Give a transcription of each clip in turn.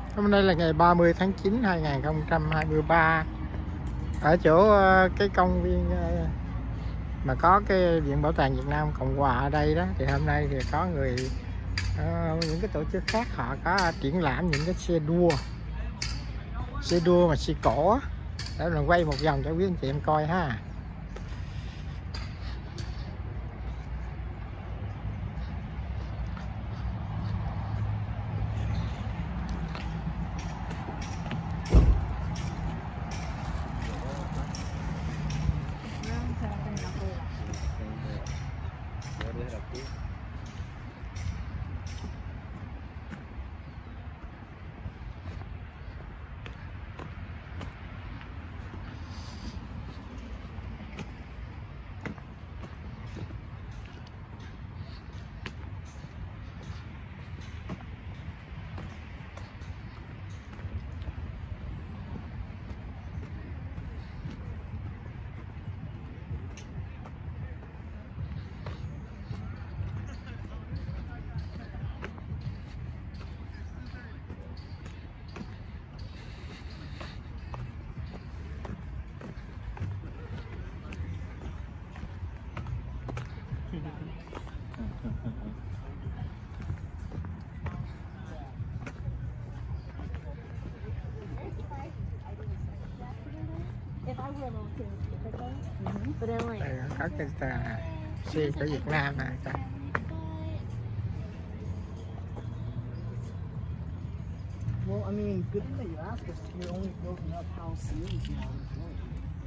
Hôm nay là ngày 30 tháng 9 2023. Ở chỗ cái công viên mà có cái Viện Bảo tàng Việt Nam Cộng Hòa ở đây đó, thì hôm nay thì có những cái tổ chức khác họ có triển lãm những cái xe đua mà xe cổ á. Để mình quay một vòng cho quý anh chị em coi ha. Đây có cái xe của Việt Nam nè. Well, I mean, good thing that you asked, because you're only building up how serious you are with doing.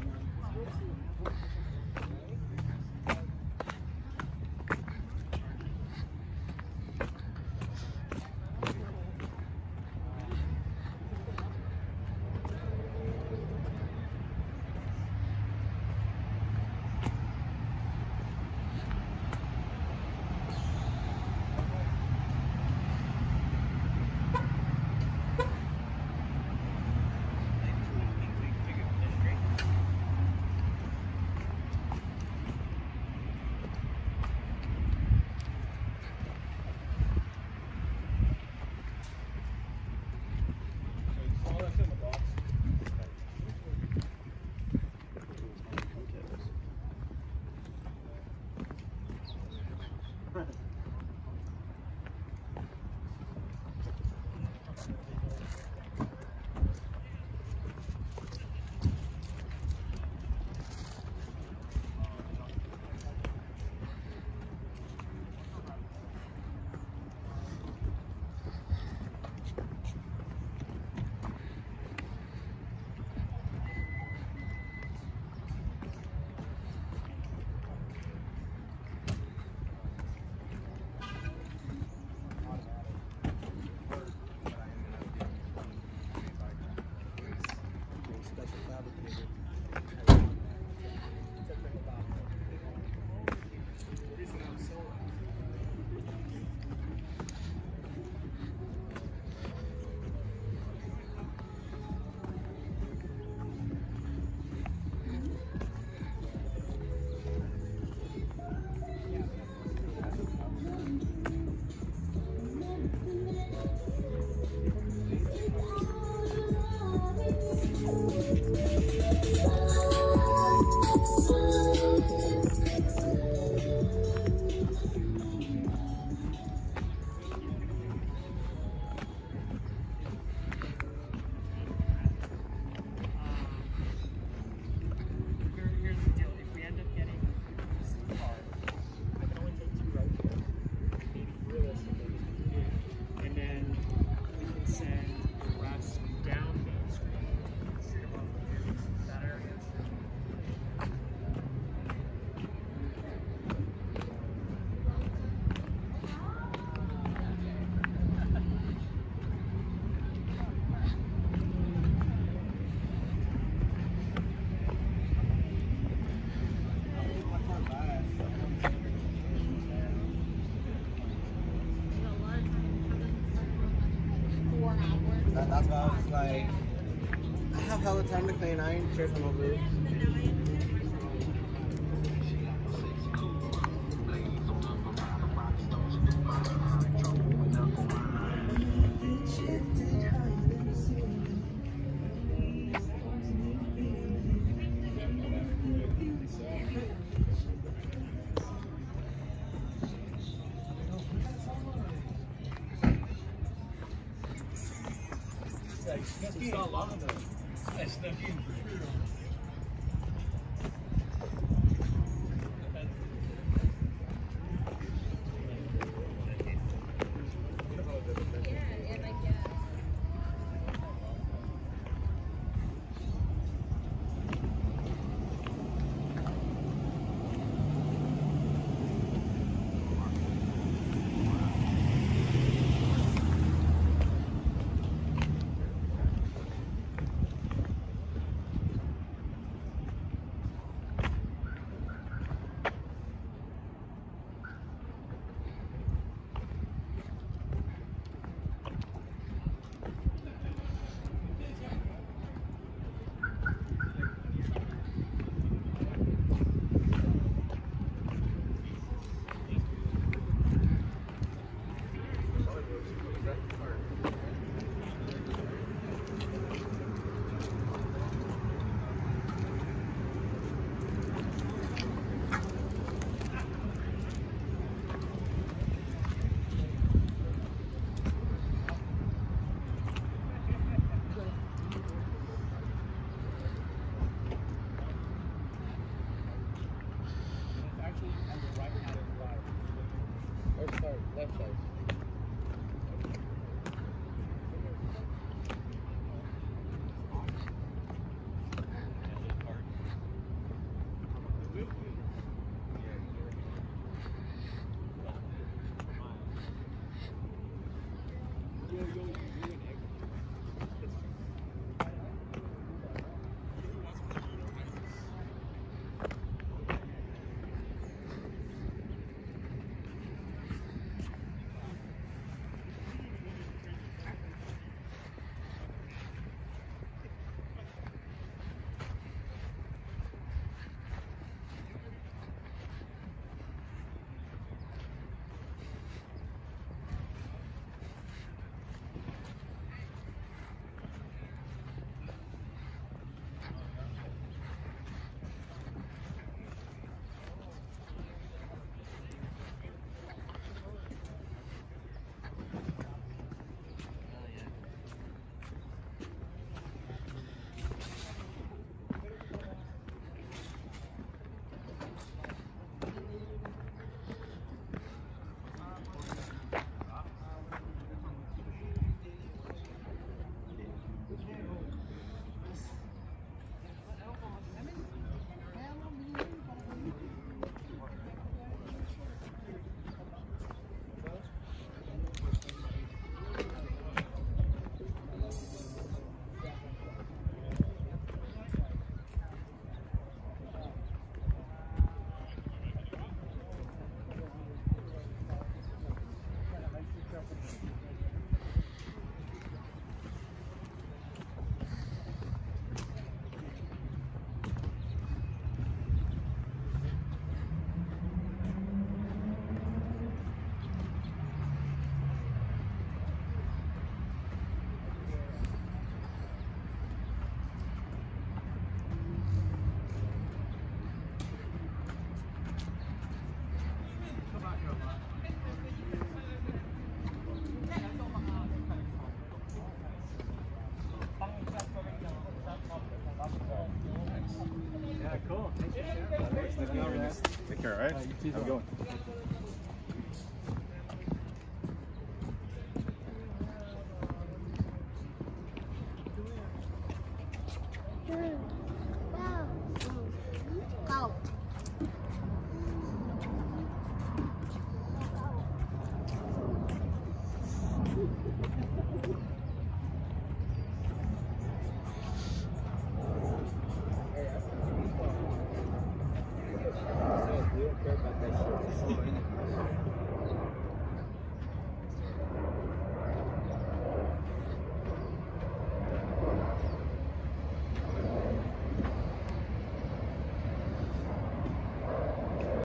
That's why I was like, I have hella time to clean iron shirts on over. It's not long enough. I snuck in for sure. Left side. Take care, all right? How's it going?